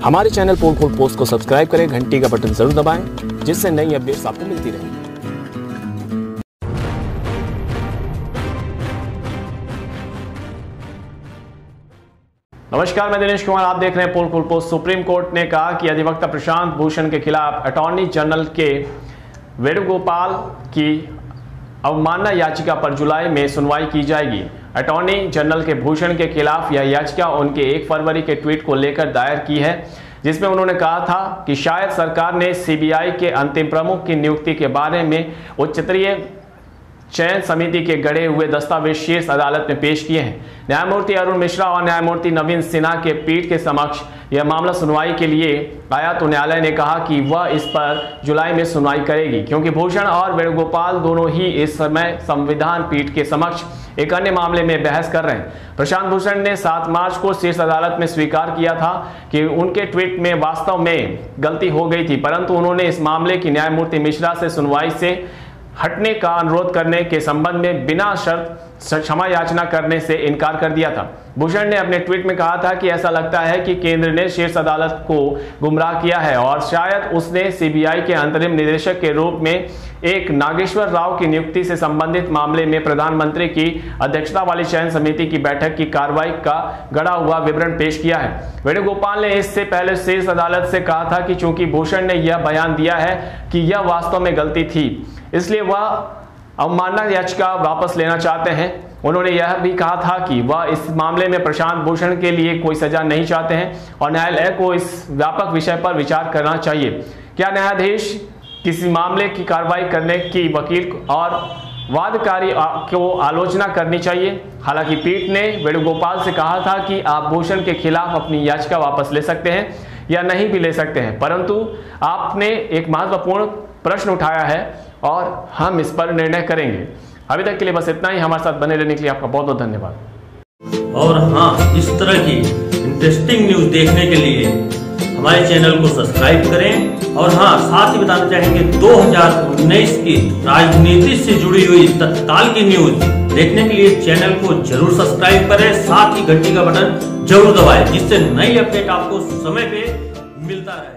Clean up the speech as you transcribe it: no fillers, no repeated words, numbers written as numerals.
हमारे चैनल पोल खोल पोस्ट को सब्सक्राइब करें, घंटी का बटन जरूर दबाएं, जिससे नई अपडेट्स आपको मिलती रहेंगी। नमस्कार, मैं दिनेश कुमार, आप देख रहे हैं पोल खोल पोस्ट। सुप्रीम कोर्ट ने कहा कि अधिवक्ता प्रशांत भूषण के खिलाफ अटॉर्नी जनरल के वेणुगोपाल की अवमानना याचिका पर जुलाई में सुनवाई की जाएगी। अटॉर्नी जनरल के भूषण के खिलाफ यह याचिका उनके 1 फरवरी के ट्वीट को लेकर दायर की है, जिसमें उन्होंने कहा था कि शायद सरकार ने सीबीआई के अंतिम प्रमुख की नियुक्ति के बारे में उच्चतरीय चयन समिति के गढ़े हुए दस्तावेज शीर्ष अदालत में पेश किए हैं। न्यायमूर्ति अरुण मिश्रा और न्यायमूर्ति नवीन सिन्हा के पीठ के समक्ष यह मामला सुनवाई के लिए आया तो न्यायालय ने कहा कि वह इस पर जुलाई में सुनवाई करेगी, क्योंकि भूषण और वेणुगोपाल दोनों ही इस समय संविधान पीठ के समक्ष एक अन्य मामले में बहस कर रहे हैं। प्रशांत भूषण ने 7 मार्च को शीर्ष अदालत में स्वीकार किया था कि उनके ट्वीट में वास्तव में गलती हो गई थी, परंतु उन्होंने इस मामले की न्यायमूर्ति मिश्रा से सुनवाई से हटने का अनुरोध करने के संबंध में बिना शर्त क्षमा याचना करने से इनकार कर दिया था। भूषण ने अपने ट्वीट में कहा था कि ऐसा लगता है कि केंद्र ने शीर्ष अदालत को गुमराह किया है और शायद उसने सीबीआई के अंतरिम निदेशक के रूप में एक नागेश्वर राव की नियुक्ति से संबंधित मामले में प्रधानमंत्री की अध्यक्षता वाली चयन समिति की बैठक की कार्रवाई का गढ़ा हुआ विवरण पेश किया है। वेणुगोपाल ने इससे पहले शीर्ष अदालत से कहा था कि चूंकि भूषण ने यह बयान दिया है कि यह वास्तव में गलती थी, इसलिए वह अवमानना याचिका वापस लेना चाहते हैं। उन्होंने यह भी कहा था कि वह इस मामले में प्रशांत भूषण के लिए कोई सजा नहीं चाहते हैं और न्यायालय को इस व्यापक विषय पर विचार करना चाहिए। क्या न्यायाधीश किसी मामले की कार्रवाई करने की वकील और वादकारी को आलोचना करनी चाहिए? हालांकि पीठ ने वेणुगोपाल से कहा था कि आप भूषण के खिलाफ अपनी याचिका वापस ले सकते हैं या नहीं भी ले सकते हैं, परंतु आपने एक महत्वपूर्ण प्रश्न उठाया है और हम इस पर निर्णय करेंगे। अभी तक के लिए बस इतना ही। हमारे साथ बने रहने के लिए आपका बहुत बहुत धन्यवाद। और हाँ, इस तरह की इंटरेस्टिंग न्यूज देखने के लिए हमारे चैनल को सब्सक्राइब करें। और हाँ, साथ ही बताना चाहेंगे 2019 की राजनीति से जुड़ी हुई तत्काल की न्यूज देखने के लिए चैनल को जरूर सब्सक्राइब करें, साथ ही घंटी का बटन जरूर दबाएं, जिससे नई अपडेट आपको समय पे मिलता रहे।